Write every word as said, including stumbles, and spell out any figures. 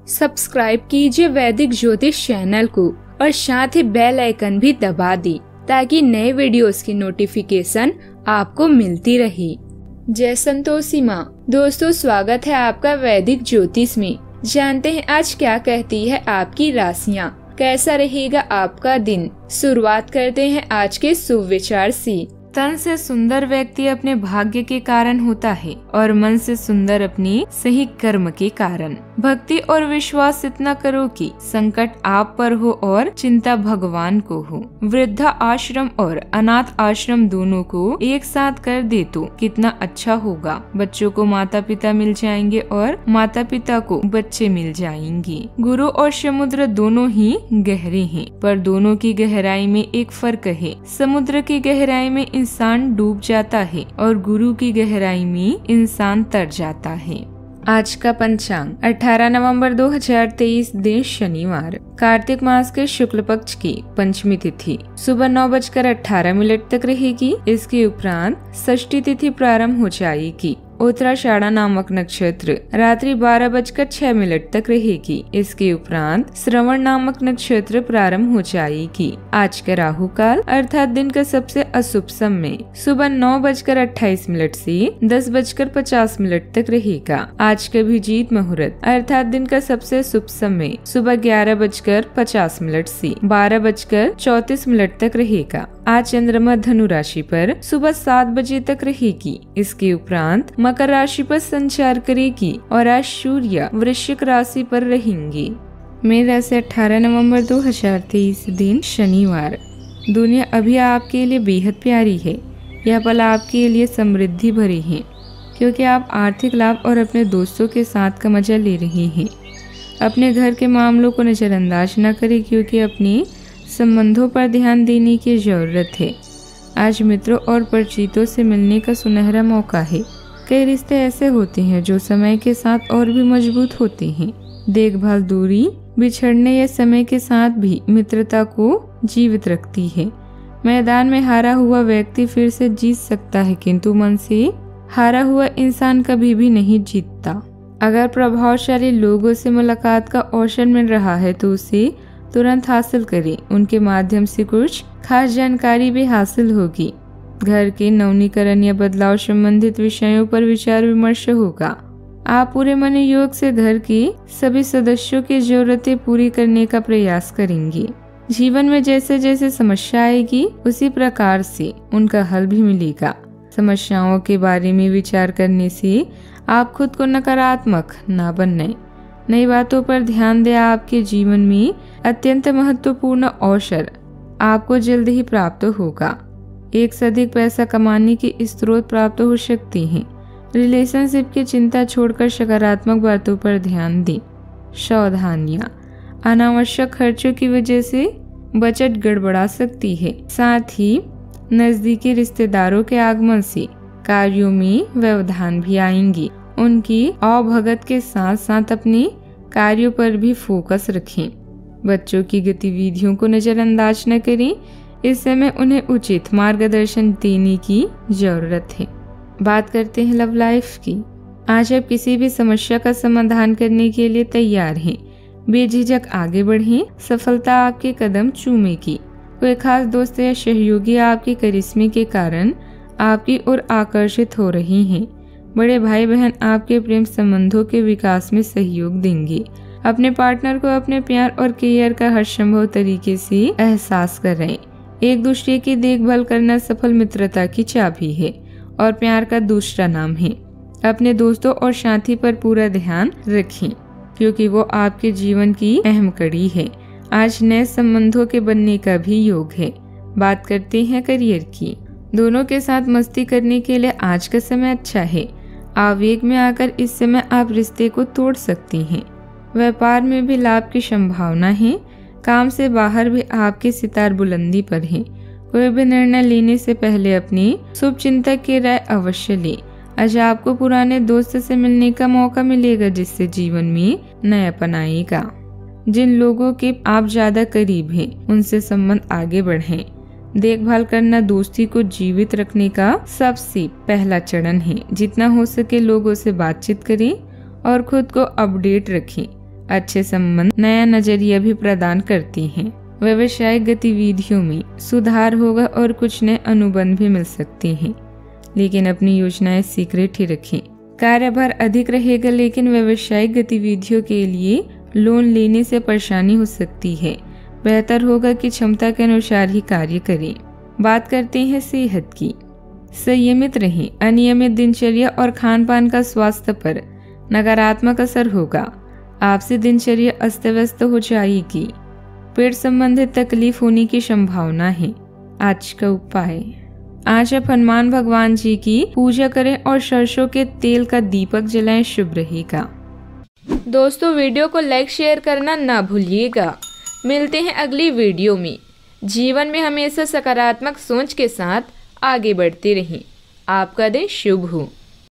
Subscribe कीजिए वैदिक ज्योतिष चैनल को और साथ ही बेल आइकन भी दबा दी ताकि नए वीडियोस की नोटिफिकेशन आपको मिलती रहे। जय संतोषी माँ। दोस्तों, स्वागत है आपका वैदिक ज्योतिष में। जानते हैं आज क्या कहती है आपकी राशियाँ, कैसा रहेगा आपका दिन। शुरुआत करते हैं आज के शुभ विचार से। तन से सुंदर व्यक्ति अपने भाग्य के कारण होता है और मन से सुंदर अपनी सही कर्म के कारण। भक्ति और विश्वास इतना करो कि संकट आप पर हो और चिंता भगवान को हो। वृद्धा आश्रम और अनाथ आश्रम दोनों को एक साथ कर दे तो कितना अच्छा होगा। बच्चों को माता पिता मिल जाएंगे और माता पिता को बच्चे मिल जाएंगे। गुरु और समुद्र दोनों ही गहरे हैं, पर दोनों की गहराई में एक फर्क है। समुद्र की गहराई में इंसान डूब जाता है और गुरु की गहराई में इंसान तर जाता है। आज का पंचांग अठारह नवंबर दो हज़ार तेईस, दिन शनिवार, कार्तिक मास के शुक्ल पक्ष की पंचमी तिथि सुबह नौ बजकर अठारह मिनट तक रहेगी। इसके उपरांत षष्ठी तिथि प्रारंभ हो जाएगी। उत्तराषाढ़ा नामक नक्षत्र रात्रि बारह बजकर छह मिनट तक रहेगी। इसके उपरांत श्रवण नामक नक्षत्र प्रारंभ हो जाएगी। आज का राहु काल अर्थात दिन का सबसे अशुभ समय सुबह नौ बजकर अट्ठाईस मिनट से दस बजकर पचास मिनट तक रहेगा। आज का अभिजीत मुहूर्त अर्थात दिन का सबसे शुभ समय सुबह ग्यारह बजकर पचास मिनट से बारह बजकर चौतीस मिनट तक रहेगा। आज चंद्रमा धनु राशि पर सुबह सात बजे तक रहेगी। इसके उपरांत मकर राशि पर संचार करेगी और आज सूर्य वृश्चिक राशि पर रहेंगे। मेष राशि अठारह नवंबर दो हज़ार तेईस, दिन शनिवार। दुनिया अभी आपके लिए बेहद प्यारी है। यह पल आपके लिए समृद्धि भरी है क्योंकि आप आर्थिक लाभ और अपने दोस्तों के साथ का मजा ले रहे हैं। अपने घर के मामलों को नजरअंदाज न करें क्योंकि अपने संबंधों पर ध्यान देने की जरूरत है। आज मित्रों और परिचितों से मिलने का सुनहरा मौका है। कई रिश्ते ऐसे होते हैं जो समय के साथ और भी मजबूत होते हैं। देखभाल, दूरी, बिछड़ने या समय के साथ भी मित्रता को जीवित रखती है। मैदान में हारा हुआ व्यक्ति फिर से जीत सकता है किंतु मन से हारा हुआ इंसान कभी भी नहीं जीतता। अगर प्रभावशाली लोगों से मुलाकात का अवसर मिल रहा है तो उसे तुरंत हासिल करें। उनके माध्यम से कुछ खास जानकारी भी हासिल होगी। घर के नवीनीकरण या बदलाव संबंधित विषयों पर विचार विमर्श होगा। आप पूरे मन योग से घर के सभी सदस्यों की जरूरतें पूरी करने का प्रयास करेंगे। जीवन में जैसे जैसे समस्या आएगी उसी प्रकार से उनका हल भी मिलेगा। समस्याओं के बारे में विचार करने से आप खुद को नकारात्मक न बने। नई बातों पर ध्यान दें। आपके जीवन में अत्यंत महत्वपूर्ण अवसर आपको जल्द ही प्राप्त होगा। एक से अधिक पैसा कमाने की स्रोत प्राप्त हो सकती हैं। रिलेशनशिप की चिंता छोड़कर सकारात्मक बातों पर ध्यान दें। सावधानियां, अनावश्यक खर्चों की वजह से बजट गड़बड़ा सकती है। साथ ही नजदीकी रिश्तेदारों के आगमन से कार्यों में व्यवधान भी आएंगी। उनकी अवभगत के साथ साथ अपने कार्यों पर भी फोकस रखें। बच्चों की गतिविधियों को नजरअंदाज न करें। इस समय उन्हें उचित मार्गदर्शन देने की जरूरत है। बात करते हैं लव लाइफ की। आज आप किसी भी समस्या का समाधान करने के लिए तैयार हैं। बेझिझक आगे बढ़ें। सफलता आपके कदम चूमेगी। कोई खास दोस्त या सहयोगी आपके करिश्मे के कारण आपकी ओर आकर्षित हो रहे हैं। बड़े भाई बहन आपके प्रेम संबंधों के विकास में सहयोग देंगे। अपने पार्टनर को अपने प्यार और केयर का हर संभव तरीके से एहसास करें। एक दूसरे की देखभाल करना सफल मित्रता की चाबी है और प्यार का दूसरा नाम है। अपने दोस्तों और साथी पर पूरा ध्यान रखें क्योंकि वो आपके जीवन की अहम कड़ी है। आज नए संबंधों के बनने का भी योग है। बात करते हैं करियर की। दोनों के साथ मस्ती करने के लिए आज का समय अच्छा है। आवेग में आकर इस समय आप रिश्ते को तोड़ सकती हैं। व्यापार में भी लाभ की संभावना है। काम से बाहर भी आपके सितार बुलंदी पर हैं। कोई भी निर्णय लेने से पहले अपनी शुभ चिंतक की राय अवश्य ले। आज आपको पुराने दोस्त से मिलने का मौका मिलेगा जिससे जीवन में नयापन आएगा। जिन लोगों के आप ज्यादा करीब हैं उनसे संबंध आगे बढ़ें। देखभाल करना दोस्ती को जीवित रखने का सबसे पहला चरण है। जितना हो सके लोगों से बातचीत करें और खुद को अपडेट रखें। अच्छे संबंध नया नजरिया भी प्रदान करती हैं। व्यवसायिक गतिविधियों में सुधार होगा और कुछ नए अनुबंध भी मिल सकते हैं, लेकिन अपनी योजनाएं सीक्रेट ही रखें। कार्यभार अधिक रहेगा, लेकिन व्यवसायिक गतिविधियों के लिए लोन लेने से परेशानी हो सकती है। बेहतर होगा कि क्षमता के अनुसार ही कार्य करें। बात करते हैं सेहत की। संयमित रहें। अनियमित दिनचर्या और खान पान का स्वास्थ्य पर नकारात्मक असर होगा। आपसे दिनचर्या अस्त व्यस्त हो जाएगी। पेट संबंधित तकलीफ होने की संभावना है। आज का उपाय, आज आप हनुमान भगवान जी की पूजा करें और सरसों के तेल का दीपक जलाएं, शुभ रहेगा। दोस्तों, वीडियो को लाइक शेयर करना ना भूलिएगा। मिलते हैं अगली वीडियो में। जीवन में हमेशा सकारात्मक सोच के साथ आगे बढ़ते रहें। आपका दिन शुभ हो।